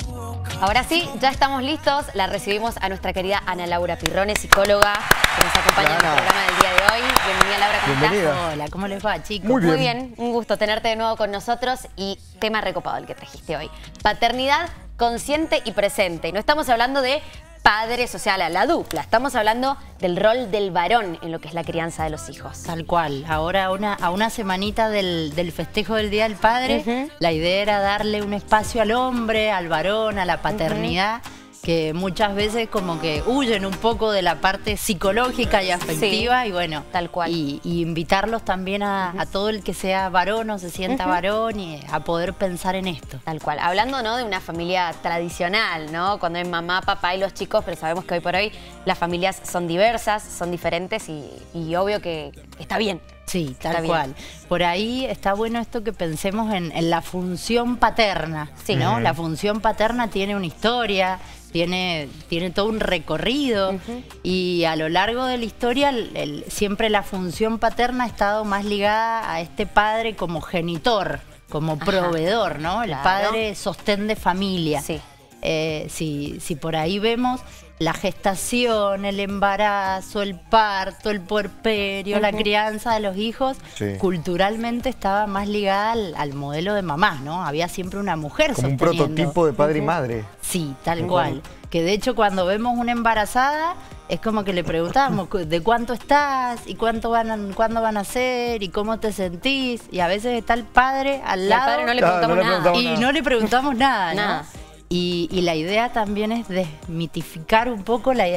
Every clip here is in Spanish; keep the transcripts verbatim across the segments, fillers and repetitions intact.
Ahora sí, ya estamos listos. La recibimos a nuestra querida Ana Laura Pirrone, psicóloga, que nos acompaña en el programa del día de hoy. Bienvenida, Laura, ¿cómo Bienvenida. estás? Hola, ¿cómo les va, chicos? Muy bien. Muy bien, un gusto tenerte de nuevo con nosotros y tema recopado el que trajiste hoy. Paternidad consciente y presente. Y no estamos hablando de padres, o sea, la, la dupla. Estamos hablando del rol del varón en lo que es la crianza de los hijos. Tal cual. Ahora una, a una semanita del, del festejo del Día del Padre, Uh-huh. la idea era darle un espacio al hombre, al varón, a la paternidad, uh-huh. que muchas veces como que huyen un poco de la parte psicológica y afectiva, Sí, y bueno, tal cual. Y, y invitarlos también a, uh-huh. a todo el que sea varón o se sienta uh-huh. varón y a poder pensar en esto. Tal cual. Hablando, ¿no?, de una familia tradicional, ¿no? Cuando es mamá, papá y los chicos, pero sabemos que hoy por hoy las familias son diversas, son diferentes y, y obvio que está bien. Sí, tal Está cual. Por ahí está bueno esto que pensemos en, en la función paterna, Sí. ¿no? Uh-huh. La función paterna tiene una historia, tiene, tiene todo un recorrido, Uh-huh. y a lo largo de la historia el, el, siempre la función paterna ha estado más ligada a este padre como genitor, como Ajá. proveedor, ¿no? El Claro. padre sostén de familia. Sí. Eh, si, si por ahí vemos la gestación, el embarazo, el parto, el puerperio, uh-huh. la crianza de los hijos, Sí. culturalmente estaba más ligada al, al modelo de mamá, ¿no? Había siempre una mujer Como un sosteniendo. prototipo de padre Uh-huh. y madre. Sí, tal Uh-huh. cual. Que de hecho cuando vemos una embarazada es como que le preguntamos de cuánto estás y cuánto van a, cuándo van a ser y cómo te sentís, y a veces está el padre al Y al lado padre no le Claro, preguntamos no le nada. preguntamos y nada. no le preguntamos nada, ¿no? Nada. Y, y la idea también es desmitificar un poco la, el,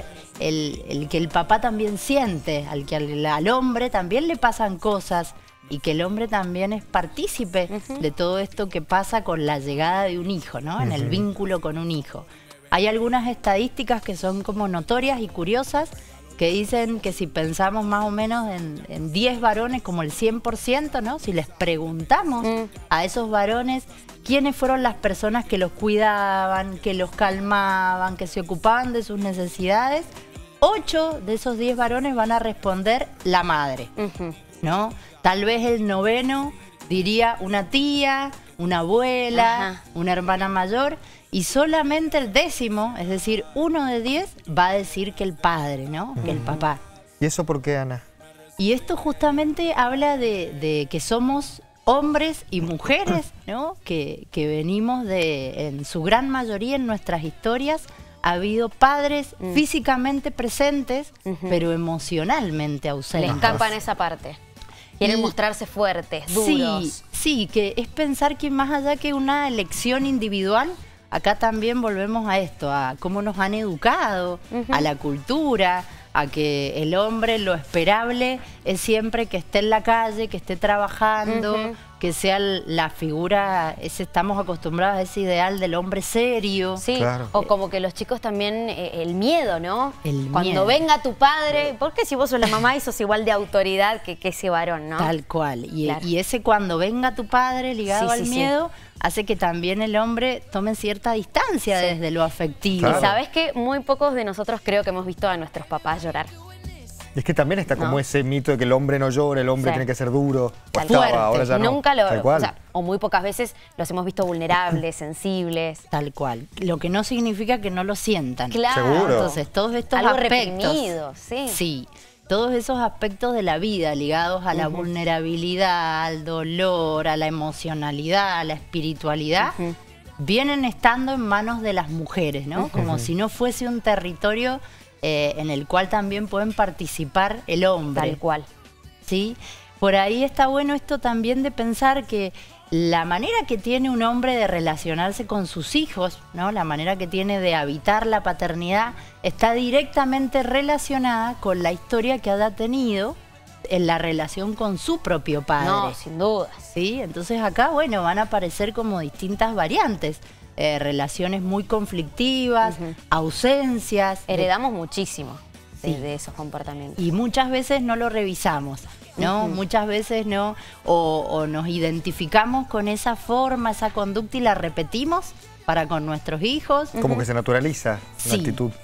el que el papá también siente, al que al, al hombre también le pasan cosas y que el hombre también es partícipe Uh-huh. de todo esto que pasa con la llegada de un hijo, ¿no? En el Uh-huh. vínculo con un hijo. Hay algunas estadísticas que son como notorias y curiosas que dicen que si pensamos más o menos en, en diez varones, como el cien por ciento, ¿no? Si les preguntamos Mm. a esos varones quiénes fueron las personas que los cuidaban, que los calmaban, que se ocupaban de sus necesidades, ocho de esos diez varones van a responder la madre, Uh-huh. ¿no? Tal vez el noveno diría una tía, una abuela, Ajá. una hermana mayor, y solamente el décimo, es decir, uno de diez, va a decir que el padre, ¿no? Que el papá. ¿Y eso por qué, Ana? Y esto justamente habla de, de que somos hombres y mujeres, ¿no? Que, que venimos de, en su gran mayoría en nuestras historias, ha habido padres Mm. físicamente presentes, Ujú. pero emocionalmente Le ausentes. escapan esa parte. Quieren Y- mostrarse fuertes, Sí, duros. sí, que es pensar que más allá que una elección individual, acá también volvemos a esto, a cómo nos han educado, Ujú. a la cultura, a que el hombre, lo esperable es siempre que esté en la calle, que esté trabajando, Ujú. que sea la figura, ese, estamos acostumbrados a ese ideal del hombre serio. Sí, Claro. o como que los chicos también, eh, el miedo, ¿no? El Cuando miedo. venga tu padre, porque si vos sos la mamá y sos igual de autoridad que, que ese varón, ¿no? Tal cual. Y, Claro. y ese cuando venga tu padre ligado Sí, al sí, sí. miedo, hace que también el hombre tome cierta distancia Sí. desde lo afectivo. Claro. Y sabés que muy pocos de nosotros creo que hemos visto a nuestros papás llorar. Y es que también está como No. ese mito de que el hombre no llora, el hombre Sí. tiene que ser duro. Tal Estaba, cual. ahora ya no. Nunca lo, Tal cual. o, sea, o muy pocas veces los hemos visto vulnerables, sensibles. Tal cual. Lo que no significa que no lo sientan. Claro. Seguro. Entonces, todos estos Algo aspectos. reprimido, sí. Sí. Todos esos aspectos de la vida ligados a la Ujú. vulnerabilidad, al dolor, a la emocionalidad, a la espiritualidad, Ujú. vienen estando en manos de las mujeres, ¿no? Ujú. Como si no fuese un territorio eh, en el cual también pueden participar el hombre. Tal cual. ¿Sí? Por ahí está bueno esto también de pensar que la manera que tiene un hombre de relacionarse con sus hijos, ¿no? La manera que tiene de habitar la paternidad está directamente relacionada con la historia que haya tenido en la relación con su propio padre. No, sin duda. ¿Sí? Entonces acá, bueno, van a aparecer como distintas variantes. Eh, relaciones muy conflictivas, Ujú. ausencias. de- Heredamos muchísimo de, Sí. de esos comportamientos. y muchas veces no lo revisamos, ¿no? Ujú. Muchas veces no, o, o nos identificamos con esa forma, esa conducta y la repetimos para con nuestros hijos. Como que se naturaliza Sí. la actitud.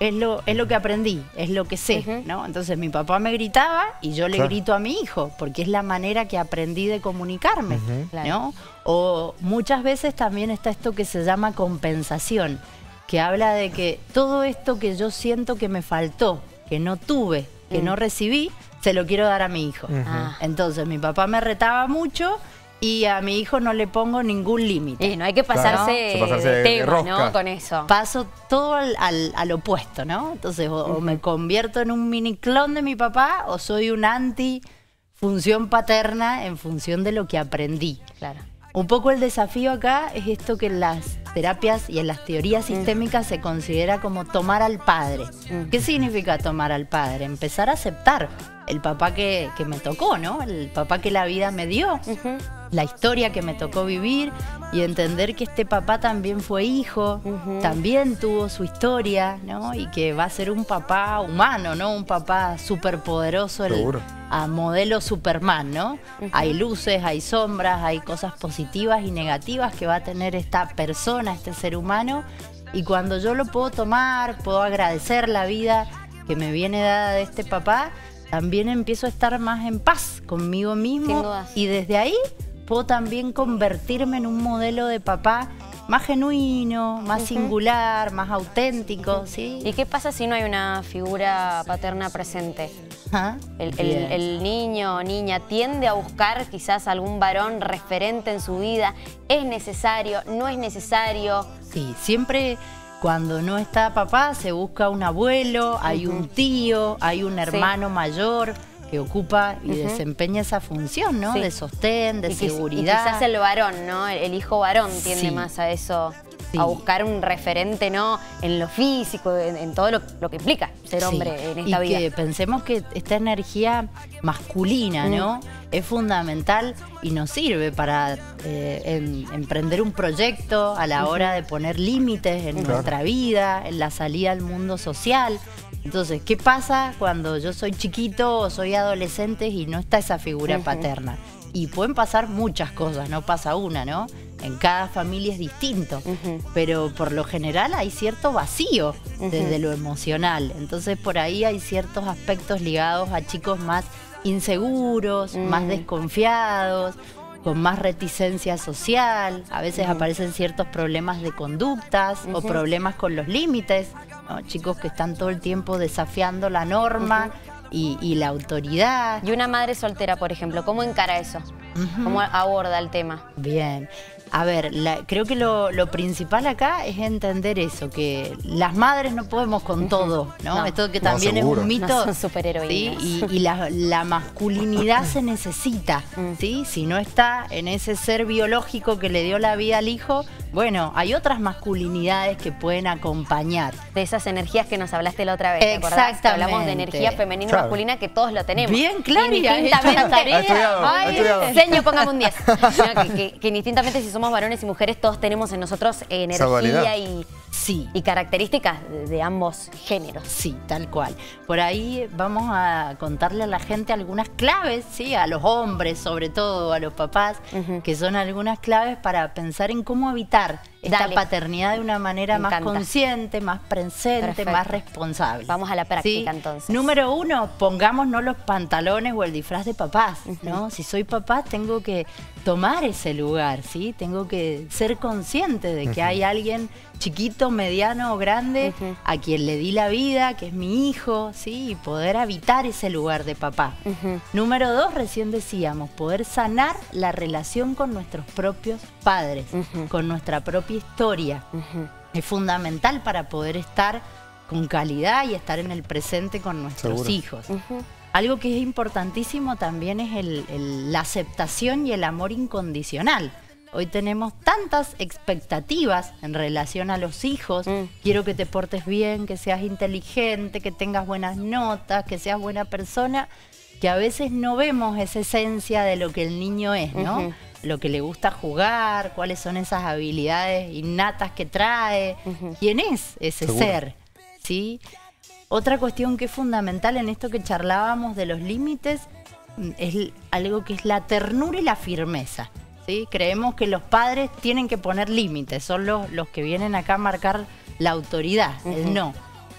es lo, es lo que aprendí, es lo que sé, Uh-huh. ¿no? Entonces mi papá me gritaba y yo le Claro. grito a mi hijo, porque es la manera que aprendí de comunicarme, Ujú. Claro. ¿no? O muchas veces también está esto que se llama compensación, que habla de que todo esto que yo siento que me faltó, que no tuve, que Mm. no recibí, se lo quiero dar a mi hijo. Ujú. Ah. Entonces mi papá me retaba mucho y a mi hijo no le pongo ningún límite. Y no hay que pasarse, Claro. Pasarse de de tema, rosca. ¿no? Con eso. Paso todo al, al- al opuesto, ¿no? Entonces o, o me convierto en un mini clon de mi papá o soy un anti función paterna en función de lo que aprendí. Claro. Un poco el desafío acá es esto que en las terapias y en las teorías sistémicas se considera como tomar al padre. Mm. ¿Qué significa tomar al padre? Empezar a aceptar el papá que, que me tocó, ¿no? El papá que la vida me dio, Ujú. la historia que me tocó vivir y entender que este papá también fue hijo, Ujú. también tuvo su historia, ¿no? Y que va a ser un papá humano, ¿no? Un papá superpoderoso, el- Seguro. a modelo Superman, ¿no? Hay luces, hay sombras, hay cosas positivas y negativas que va a tener esta persona, este ser humano. Y cuando yo lo puedo tomar, puedo agradecer la vida que me viene dada de este papá, también empiezo a estar más en paz conmigo Sin mismo. dudas. Y desde ahí puedo también convertirme en un modelo de papá más genuino, más singular, más auténtico, ¿sí? ¿Y qué pasa si no hay una figura paterna presente? Ajá. El, el- Bien. el niño o niña tiende a buscar quizás algún varón referente en su vida. ¿Es necesario? ¿No es necesario? Sí, siempre cuando no está papá se busca un abuelo, hay un tío, hay un hermano mayor que ocupa y desempeña esa función, ¿no? Sí. De sostén, de Y quiz- seguridad. Y quizás el varón, ¿no? El, el hijo varón tiende Sí. más a eso, Sí. a buscar un referente, ¿no? En lo físico, en, en todo lo, lo que implica ser Sí, hombre en esta y vida. que pensemos que esta energía masculina, ¿no? Es fundamental y nos sirve para eh, em- emprender un proyecto a la hora de poner límites en Claro. nuestra vida, en la salida al mundo social. Entonces, ¿qué pasa cuando yo soy chiquito o soy adolescente y no está esa figura Ujú. paterna? Y pueden pasar muchas cosas, no pasa una, ¿no? En cada familia es distinto, Ujú. pero por lo general hay cierto vacío desde lo emocional. Entonces por ahí hay ciertos aspectos ligados a chicos más inseguros, más Mm. desconfiados, con más reticencia social. A veces aparecen ciertos problemas de conductas o Ujú. problemas con los límites, ¿no? Chicos que están todo el tiempo desafiando la norma y, y la autoridad. Y una madre soltera, por ejemplo, ¿cómo encara eso? Ujú. ¿Cómo aborda el tema? Bien. A ver, la- creo que lo, lo principal acá es entender eso, que las madres no podemos con todo, ¿no? No. Esto que No, también es seguro. un mito. No son superheroínas. ¿sí? Y, y la, la masculinidad se necesita, Mm. ¿sí? Si no está en ese ser biológico que le dio la vida al hijo, bueno, hay otras masculinidades que pueden acompañar. De esas energías que nos hablaste la otra vez, ¿te acordás? Que Exactamente. hablamos de energía femenina y Claro. masculina que todos lo tenemos. Bien, Claudia, Indistintamente. has hecho la tarea. Ha estudiado, ha Ay, estudiado. señor, póngame un diez. No, que, que- que indistintamente si somos varones y mujeres, todos tenemos en nosotros Esa dualidad. energía y, Sí. y características de, de ambos géneros. Sí, tal cual. Por ahí vamos a contarle a la gente algunas claves, ¿sí? A los hombres, sobre todo, a los papás, Ujú. que son algunas claves para pensar en cómo habitar esta Dale. paternidad de una manera Me más encanta. consciente, más presente, Perfecto. más responsable. Vamos a la práctica, ¿sí? entonces. Número uno, pongámonos los pantalones o el disfraz de papás, ¿no? Si soy papá, tengo que tomar ese lugar, ¿sí? Tengo que ser consciente de que hay alguien chiquito, mediano o grande Ujú. a quien le di la vida, que es mi hijo, ¿sí? Y poder habitar ese lugar de papá. Ujú. Número dos, recién decíamos, poder sanar la relación con nuestros propios padres, Ujú. con nuestra propia historia. Ujú. Es fundamental para poder estar con calidad y estar en el presente con nuestros Seguro. hijos. Ujú. Algo que es importantísimo también es el- el- la aceptación y el amor incondicional. Hoy tenemos tantas expectativas en relación a los hijos. Mm. Quiero que te portes bien, que seas inteligente, que tengas buenas notas, que seas buena persona, que a veces no vemos esa esencia de lo que el niño es, ¿no? Ujú. Lo que le gusta jugar, cuáles son esas habilidades innatas que trae, Ujú. quién es ese Seguro. ser, ¿sí? Otra cuestión que es fundamental en esto que charlábamos de los límites mm, es l- algo que es la ternura y la firmeza, ¿sí? Creemos que los padres tienen que poner límites, son los, los que vienen acá a marcar la autoridad, el Ujú. no.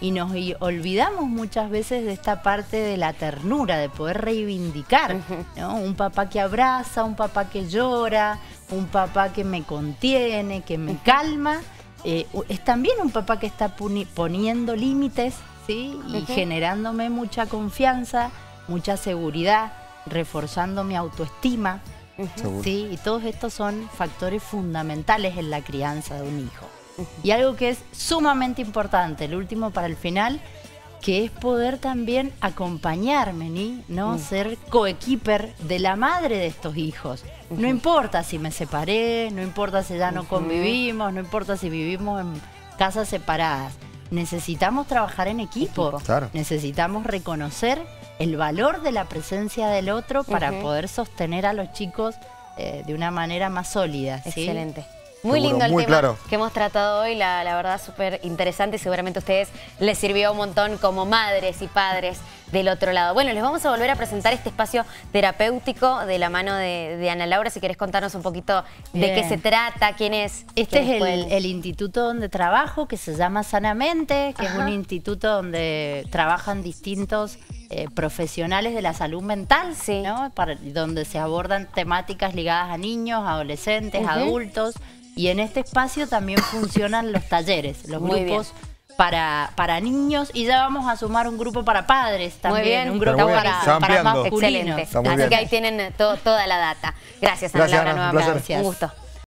y nos y olvidamos muchas veces de esta parte de la ternura, de poder reivindicar, ¿no? Un papá que abraza, un papá que llora, un papá que me contiene, que me calma. Eh, es también un papá que está poniendo límites, ¿sí? Y uh-huh. generándome mucha confianza, mucha seguridad, reforzando mi autoestima. Uh-huh. ¿Sí? Y todos estos son factores fundamentales en la crianza de un hijo. Uh-huh. Y algo que es sumamente importante, el último para el final, que es poder también acompañarme, ¿no? Uh-huh. Ser coequiper de la madre de estos hijos. Uh-huh. No importa si me separé, no importa si ya no uh-huh. convivimos, no importa si vivimos en casas separadas. Necesitamos trabajar en equipo. equipo. Claro. Necesitamos reconocer el valor de la presencia del otro para uh-huh. poder sostener a los chicos eh, de una manera más sólida. ¿sí? Excelente. Muy Seguro, lindo el muy tema claro. que hemos tratado hoy, la, la verdad súper interesante y seguramente a ustedes les sirvió un montón como madres y padres del otro lado. Bueno, les vamos a volver a presentar este espacio terapéutico de la mano de, de Ana Laura, si querés contarnos un poquito Bien. de qué se trata, quién es. Este es el, pueden... el instituto donde trabajo, que se llama Sanamente, que Ajá. es un instituto donde trabajan distintos eh, profesionales de la salud mental, sí. ¿no? Para, donde se abordan temáticas ligadas a niños, adolescentes, uh-huh. adultos. Y en este espacio también funcionan los talleres, los Muy grupos para, para niños, y ya vamos a sumar un grupo para padres también, muy bien. un grupo para, para masculinos. Excelente. Así bien. que ahí tienen to, toda la data. Gracias, Ana Laura, nuevamente. Un, un gusto.